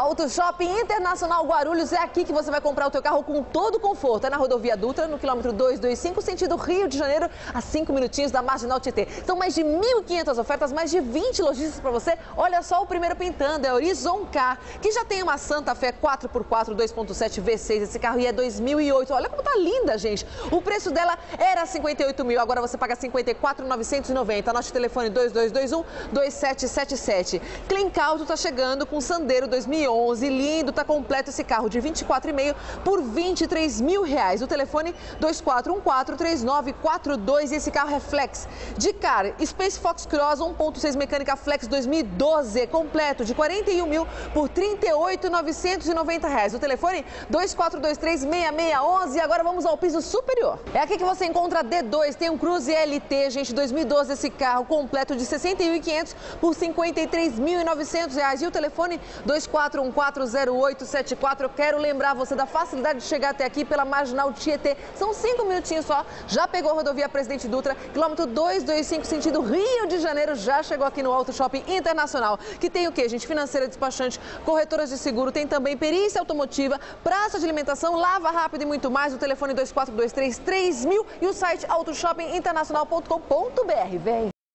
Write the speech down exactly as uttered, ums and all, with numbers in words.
Auto Shopping Internacional Guarulhos, é aqui que você vai comprar o teu carro com todo conforto. É na rodovia Dutra, no quilômetro duzentos e vinte e cinco, sentido Rio de Janeiro, a cinco minutinhos da Marginal Tietê. São mais de mil e quinhentas ofertas, mais de vinte lojistas para você. Olha só o primeiro pintando, é Horizon Car, que já tem uma Santa Fé quatro por quatro dois ponto sete V seis. Esse carro é dois mil e oito. Olha como tá linda, gente. O preço dela era cinquenta e oito mil, agora você paga cinquenta e quatro mil novecentos e noventa. Anote o telefone dois dois dois um, dois sete sete sete. Clencauto tá chegando com Sandero dois mil e onze, lindo, tá completo esse carro de vinte e quatro e meio por vinte e três mil reais. O telefone dois quatro um quatro, três nove quatro dois, e esse carro é flex. De cara, Space Fox Cross um ponto seis mecânica flex dois mil e doze, completo de quarenta e um mil por trinta e oito mil novecentos e noventa reais. O telefone dois quatro dois três, seis seis um um. E agora vamos ao piso superior. É aqui que você encontra a D dois, tem um Cruze L T, gente, dois mil e doze, esse carro completo de sessenta e um mil e quinhentos por cinquenta e três mil e novecentos reais. E o telefone dois quatro um quatro, zero oito sete quatro. Eu quero lembrar você da facilidade de chegar até aqui pela Marginal Tietê. São cinco minutinhos só, já pegou a rodovia Presidente Dutra, quilômetro duzentos e vinte e cinco, sentido Rio de Janeiro, já chegou aqui no Auto Shopping Internacional, que tem o quê, gente? Financeira, despachante, corretoras de seguro, tem também perícia automotiva, praça de alimentação, lava rápido e muito mais. O telefone dois quatro dois três, três mil e o site auto shopping internacional ponto com ponto br. Vem!